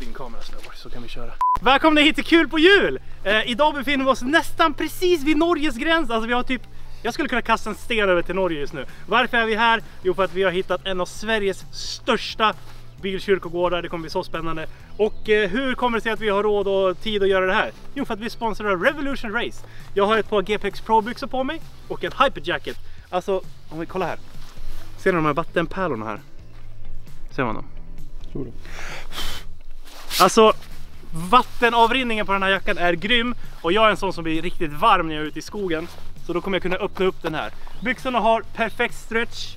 din kamera snubbar, så kan vi köra. Välkomna hit till Kul på jul! Idag befinner vi oss nästan precis vid Norges gräns. Alltså vi har typ, jag skulle kunna kasta en sten över till Norge just nu. Varför är vi här? Jo, för att vi har hittat en av Sveriges största bilkyrkogårdar. Det kommer bli så spännande. Och hur kommer det sig att vi har råd och tid att göra det här? Jo, för att vi sponsrar av Revolution Race. Jag har ett par GPX Pro-byxor på mig och en hyperjacket. Alltså, om vi kollar här. Ser ni de här vattenpärlorna här? Ser man dem? Tror du? Alltså, vattenavrinningen på den här jackan är grym. Och jag är en sån som blir riktigt varm när jag är ute i skogen. Så då kommer jag kunna öppna upp den här. Byxorna har perfekt stretch.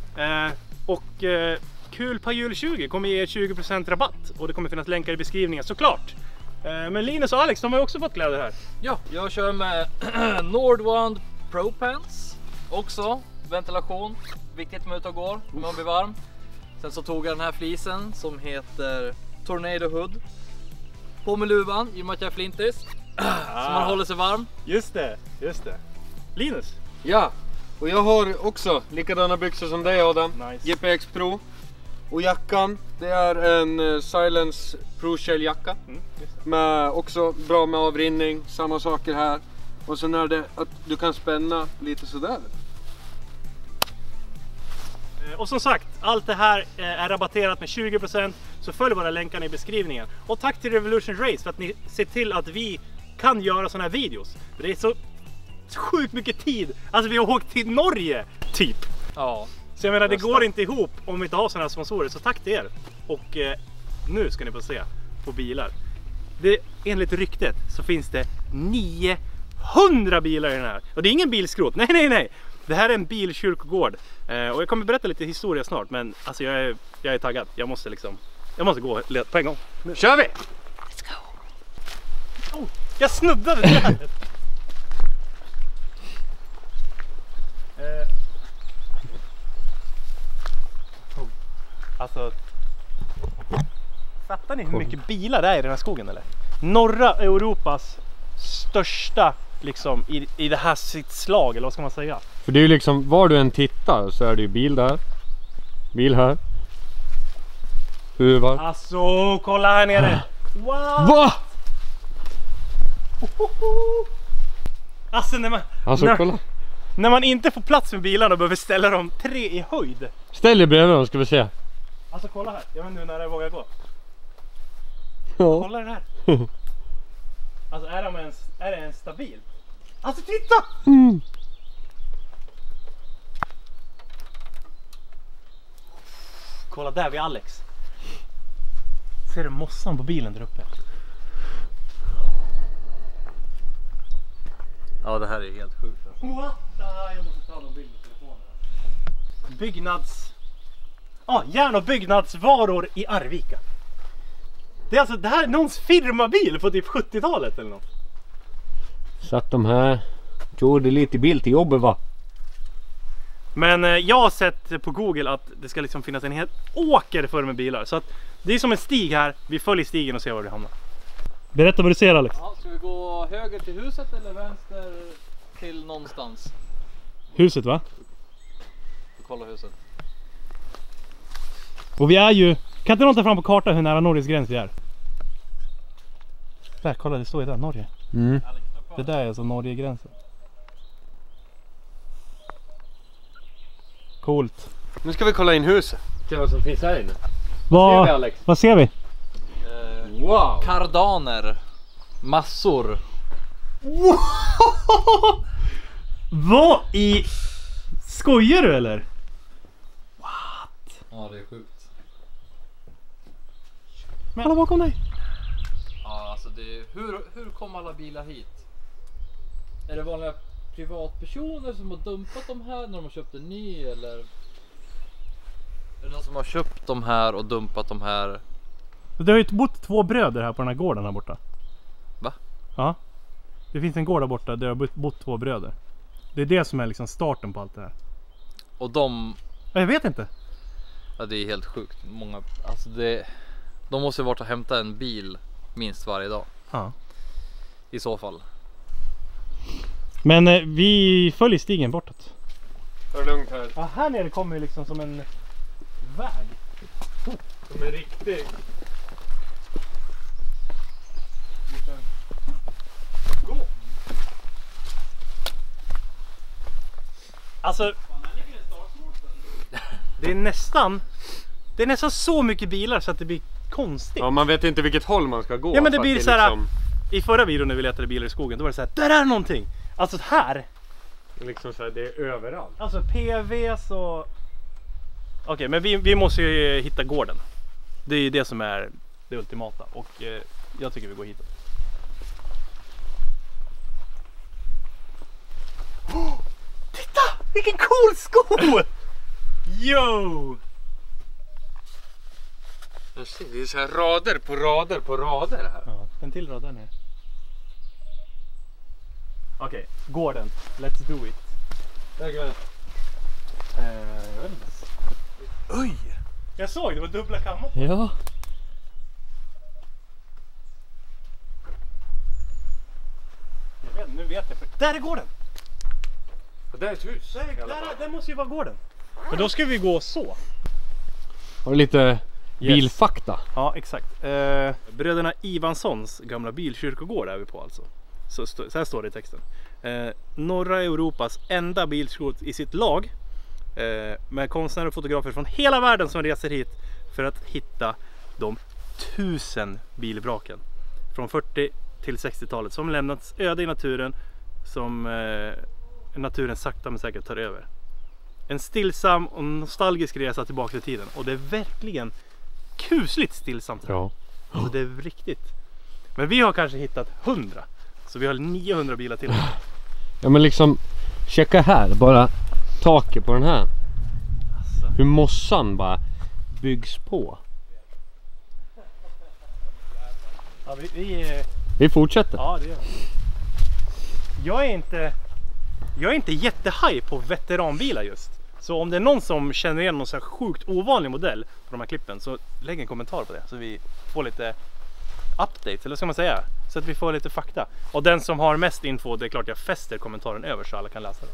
Kul på jul 20 kommer ge 20% rabatt. Och det kommer finnas länkar i beskrivningen såklart. Men Linus och Alex, de har också fått kläder här. Ja, jag kör med Nordwand Pro Pants. Också ventilation. Viktigt med ut och går om man blir varm. Sen så tog jag den här flisen som heter Tornado Hood. På med luvan i och med att jag är flintis. Så man håller sig varm. Just det, just det. Linus? Ja, och jag har också likadana byxor som dig Adam. Nice. GPX Pro. Och jackan, det är en Silence Pro Shell jacka. Med också bra med avrinning, samma saker här. Och sen är det att du kan spänna lite sådär. Och som sagt, allt det här är rabatterat med 20%. Så följ bara länkarna i beskrivningen. Och tack till Revolution Race för att ni ser till att vi kan göra såna här videos. För det är så sjukt mycket tid. Alltså vi har åkt till Norge, typ. Ja. Så jag menar, det går inte ihop om vi inte har såna här sponsorer. Så tack till er. Och nu ska ni få se på bilar. Enligt ryktet så finns det 900 bilar i den här. Och det är ingen bilskrot, nej. Det här är en bilkyrkogård. Och jag kommer berätta lite historia snart. Men alltså jag är taggad. Jag måste gå på en gång. Nu kör vi! Let's go! Oh, jag snuddade det här. Alltså, fattar ni hur mycket bilar det är i den här skogen eller? Norra Europas största liksom i det här sitt slag, eller vad ska man säga? För det är ju liksom, var du än tittar så är det ju bil där. Bil här. Huvar. Alltså, kolla här nere. Wow! Va? Alltså Kolla. När man inte får plats med bilarna och behöver ställa dem 3 i höjd. Ställ dig bredvid dem ska vi se. Alltså kolla här, jag vet inte hur nära jag vågar gå. Ja. Kolla den här. Alltså är det ens stabil? Alltså titta! Kolla där vid Alex. Ser du mossan på bilen där uppe? Ja, det här är helt sjukt. What? Jag måste ta någon bild på telefonen. Järn- och byggnadsvaror i Arvika. Det är alltså, det här är någons firmabil på typ 70-talet eller något. Satt de här, gjorde lite bil till jobbet va? Men jag har sett på Google att det ska liksom finnas en hel åker för med bilar. Så att det är som en stig här, vi följer stigen och ser var vi hamnar. Berätta vad du ser Alex. Ja, ska vi gå höger till huset eller vänster till någonstans? Huset va? Kolla huset. Och vi är ju, kan inte någon ta fram på kartan hur nära Norges gräns vi är? Där, kolla det står ju där, Norge. Det där är alltså Norge-gränsen. Coolt. Nu ska vi kolla in huset. Se vad som finns här inne. Vad Ser vi, Alex? Vad ser vi? Wow! Kardaner. Massor. Vad i... Skojar du eller? Ja, det är sjukt. Men alla bakom dig. Ja, alltså hur kom alla bilar hit? Är det vanliga privatpersoner som har dumpat de här när de har köpt en ny, eller är det någon som har köpt de här och dumpat de här? Det har ju bott 2 bröder här på den här gården här borta. Va? Ja. Det finns en gård där borta där det har bott 2 bröder. Det är det som är liksom starten på allt det här. Och de... Jag vet inte. Ja, det är helt sjukt. Många... Alltså de måste ju varit och hämta en bil minst varje dag. Ja. I så fall. Men vi följer stigen bortåt. Ta det lugnt här. Ja, här nere kommer ju liksom som en väg. Som en riktig Alltså, det är nästan så mycket bilar så att det blir konstigt. Ja, man vet inte vilket håll man ska gå. Ja, men det blir så här, liksom... I förra videon när vi letade bilar i skogen, då var det så här, där är någonting. Alltså här. Liksom så här, det är överallt. Alltså PVs och... Okej, men vi måste ju hitta gården. Det är ju det som är det ultimata. Och jag tycker vi går hit. Oh, titta! Vilken cool sko! Yo! Jag ser, det är så här rader på rader på rader här. Ja, en till rad där nere. Okej, gården. Let's do it. Jag vet inte. Oj! Jag såg, det var dubbla kammar. Ja. Nu vet jag. Där är gården! Och där är ett hus. Där måste ju vara gården. Men då ska vi gå så. Har du lite bilfakta? Ja, exakt. Bröderna Ivanssons gamla bilkyrkogård är vi på alltså. Så här står det i texten. Norra Europas enda bilskåd i sitt lag. Med konstnärer och fotografer från hela världen som reser hit för att hitta de 1000 bilvraken från 40 till 60-talet som lämnats öde i naturen, som naturen sakta men säkert tar över. En stillsam och nostalgisk resa tillbaka i tiden, och det är verkligen kusligt stillsamt. Ja. Alltså det är riktigt. Men vi har kanske hittat 100, så vi har 900 bilar till. Ja, men liksom checka här, bara taket på den här. Alltså. Hur mossan bara byggs på. Ja, Vi fortsätter. ja, det gör vi. Jag är inte jättehaj på veteranbilar just. Så om det är någon som känner igen någon så här sjukt ovanlig modell på de här klippen, så lägg en kommentar på det så vi får lite updates, eller vad ska man säga? Så att vi får lite fakta. Och den som har mest info, det är klart jag fäster kommentaren över så alla kan läsa det.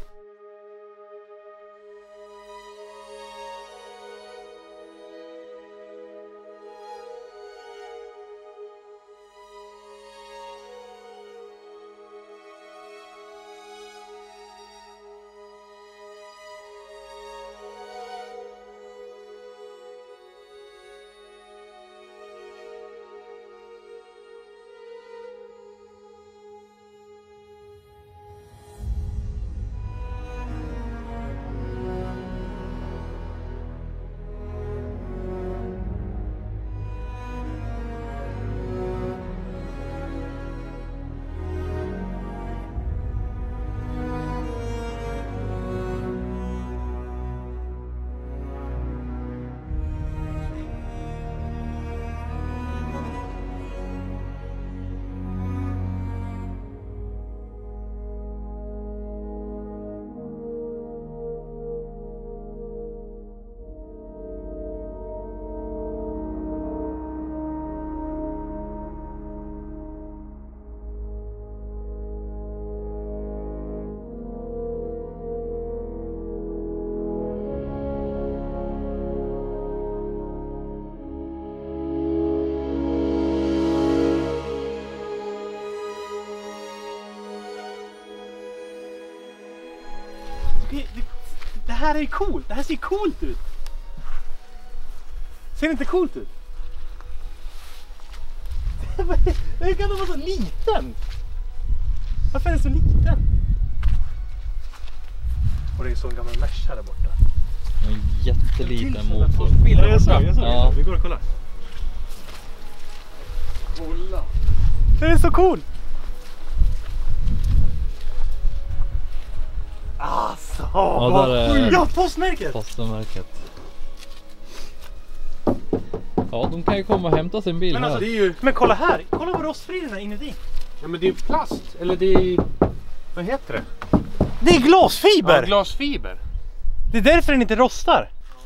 Det här är coolt. Det här ser coolt ut. Ser det inte coolt ut? Hur kan det vara så liten? Varför är den så liten? Och det är en sån gammal Merca där borta. En jätteliten motor. Ja, jag såg. Ja. Vi går och kollar. Kolla. Det är så cool. Alltså, Ja, där är ja, postmärket. postmärket. Ja, de kan ju komma och hämta sin bil Men alltså, här. Det är ju... Men kolla här. Kolla vad rostfri den är inuti. Ja, men det är plast. Eller det är... Vad heter det? Det är glasfiber. Ja, glasfiber. Det är därför den inte rostar.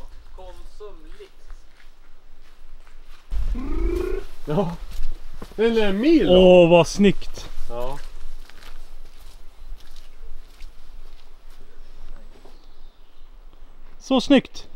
Ja. Den är en mil då. Åh, vad snyggt. Ja. Så snyggt.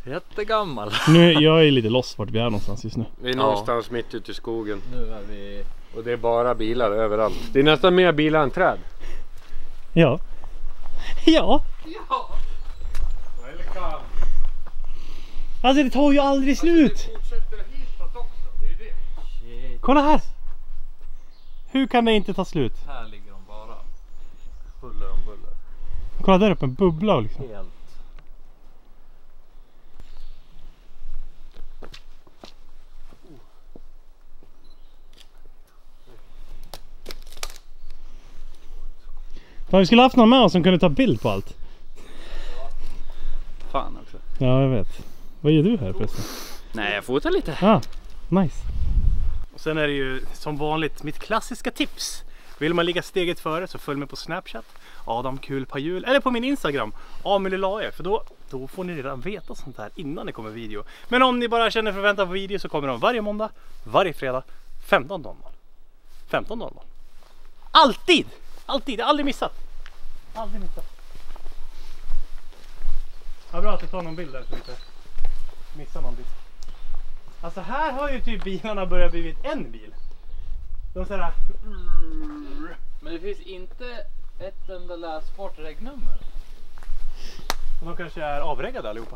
Jättegammal. Nu, jag är lite lost vart vi är någonstans just nu. Vi är någonstans mitt ute i skogen. Nu är vi... Och det är bara bilar överallt. Det är nästan mer bilar än träd. Ja. Ja. Welcome. Alltså det tar ju aldrig slut. Fortsätter hitåt också, det är ju det. Shit. Kolla här. Hur kan det inte ta slut? Här ligger de bara. Huller om buller. Kolla där uppe, en bubbla liksom. Helt. Fan, vi skulle haft någon med oss som kunde ta bild på allt. Fan också. Ja, jag vet. Vad gör du här förresten? Nej, jag fotar lite. Ja, nice. Och sen är det ju som vanligt mitt klassiska tips. Vill man ligga steget före så följ med på Snapchat, Adam Kul på jul, eller på min Instagram, Amelilae, för då får ni redan veta sånt här innan det kommer video. Men om ni bara känner för att vänta på video så kommer de varje måndag, varje fredag, 15:00. 15:00. Alltid! Alltid, jag har aldrig missat. Aldrig missat. Ja, bra att du tar någon bild där så inte missar någon bild. Alltså här har ju typ bilarna börjat blivit en bil. De sådär... Men det finns inte ett enda läsbart regnummer. De kanske är avreggade allihopa.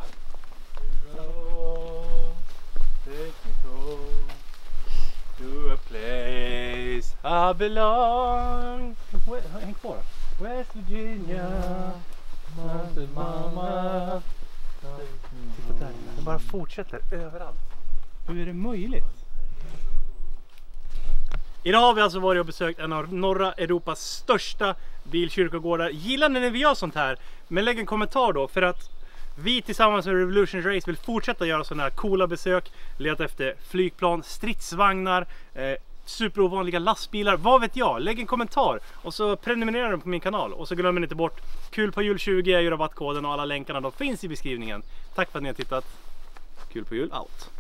To a place I belong. Häng kvar då. West Virginia, Mountain Mama. Titta där, det bara fortsätter överallt. Hur är det möjligt? Idag har vi alltså varit och besökt en av norra Europas största bilkyrkogårdar. Gillar ni när vi gör sånt här? Men lägg en kommentar då, för att vi tillsammans med Revolution Race vill fortsätta göra sådana här coola besök. Leta efter flygplan, stridsvagnar, superovanliga lastbilar, vad vet jag. Lägg en kommentar och så prenumererar du på min kanal. Och så glömmer ni inte bort Kul på jul 20 är ju rabattkoden och alla länkarna då finns i beskrivningen. Tack för att ni har tittat. Kul på jul, out.